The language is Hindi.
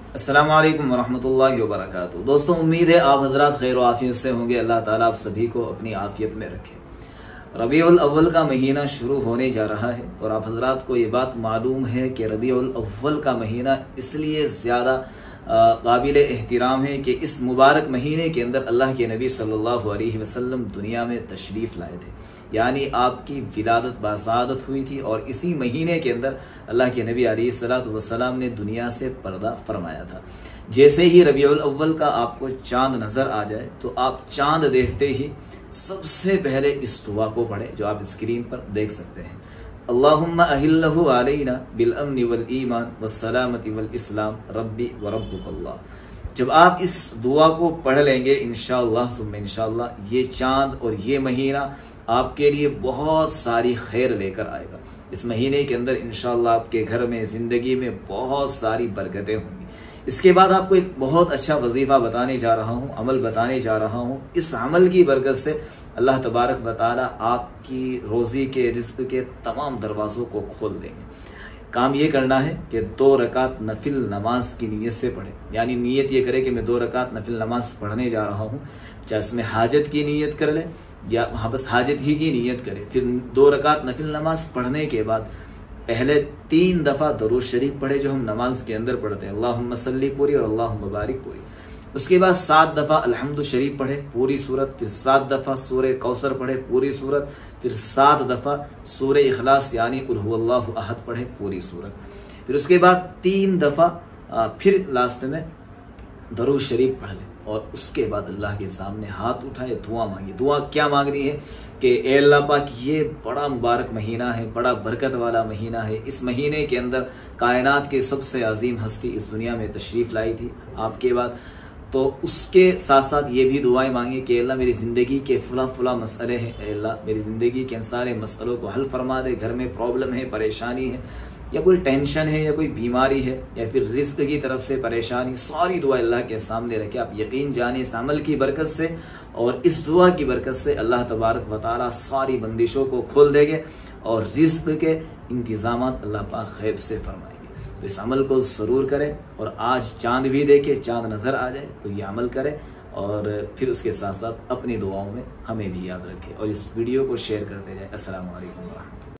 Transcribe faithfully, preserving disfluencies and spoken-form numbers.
अस्सलामु अलैकुम वरहमतुल्लाहि वबरकातुहू। दोस्तों, उम्मीद है आप हजरात खैर व आफियत से होंगे। अल्लाह ताला आप सभी को अपनी आफियत में रखे। रबीउल अव्वल का महीना शुरू होने जा रहा है और आप हजरात को ये बात मालूम है कि रबीउल अव्वल का महीना इसलिए ज़्यादा काबिल एहतराम है कि इस मुबारक महीने के अंदर अल्लाह के नबी सल्लल्लाहु अलैहि वसल्लम दुनिया में तशरीफ़ लाए थे, यानी आपकी विलादत बासादत हुई थी और इसी महीने के अंदर अल्लाह के नबी अलैहिस्सलातु वस्सलाम ने दुनिया से पर्दा फरमाया था। जैसे ही रबीउल अव्वल का आपको चांद नजर आ जाए तो आप चांद देखते ही सबसे पहले इस दुआ को पढ़े जो आप स्क्रीन पर देख सकते हैं। अल्लाहुम्मा अहिल्लहु अलैना बिल अम्नि वल ईमान वस्सलामति वल इस्लाम रब्बी व रब्बुकल्लाह। जब आप इस दुआ को पढ़ लेंगे इंशाअल्लाह सुम्मा इंशाअल्लाह ये चांद और ये महीना आपके लिए बहुत सारी खैर लेकर आएगा। इस महीने के अंदर इंशाअल्लाह आपके घर में जिंदगी में बहुत सारी बरकतें होंगी। इसके बाद आपको एक बहुत अच्छा वजीफा बताने जा रहा हूँ, अमल बताने जा रहा हूँ। इस अमल की बरकत से अल्लाह तबारक व तआला आपकी रोजी के रिज्क के तमाम दरवाजों को खोल देंगे। काम ये करना है कि दो रकात नफिल नमाज की नीयत से पढ़े, यानी नीयत ये करे कि मैं दो रकात नफिल नमाज पढ़ने जा रहा हूँ, चाहे उसमें हाजत की नीयत कर ले या वहाँ बस हाजत ही की नीयत करे। फिर दो रकात नफिल नमाज पढ़ने के बाद पहले तीन दफ़ा दरूद शरीफ पढ़े जो हम नमाज के अंदर पढ़ते हैं, अल्लाहुम्मा सल्ली पूरी और अल्लाहुम्मा बारिक पूरी। उसके बाद सात दफ़ा अल्हम्दु शरीफ पढ़े पूरी सूरत, फिर सात दफ़ा सूरे कौसर पढ़े पूरी सूरत, फिर सात दफ़ा सूरे इखलास यानी कुल हुवल्लाहु अहद पढ़े पूरी सूरत। फिर उसके बाद तीन दफ़ा फिर लास्ट में दरूद शरीफ पढ़ ले और उसके बाद अल्लाह के सामने हाथ उठाए, दुआ मांगी। दुआ क्या मांगनी है कि ए अल्लाह पाक ये बड़ा मुबारक महीना है, बड़ा बरकत वाला महीना है। इस महीने के अंदर कायनात के सबसे अजीम हस्ती इस दुनिया में तशरीफ़ लाई थी आपके बाद, तो उसके साथ साथ ये भी दुआएं मांगे कि अल्लाह मेरी ज़िंदगी के फुला फुला मसले हैं, अल्लाह मेरी ज़िंदगी के इन सारे मसलों को हल फरमा दे। घर में प्रॉब्लम है, परेशानी है, या कोई टेंशन है, या कोई बीमारी है, या फिर रिज्क की तरफ से परेशानी, सारी दुआ अल्लाह के सामने रखे। आप यकीन जाने इस अमल की बरकत से और इस दुआ की बरकत से अल्लाह तबारक व तआला सारी बंदिशों को खोल देंगे और रिज्क के इंतजाम अल्लाह पाक गैब से फरमाएंगे। तो इस अमल को ज़रूर करें और आज चांद भी देखे, चांद नज़र आ जाए तो ये अमल करें और फिर उसके साथ साथ अपनी दुआओं में हमें भी याद रखें और इस वीडियो को शेयर करते जाए। अस्सलामु अलैकुम।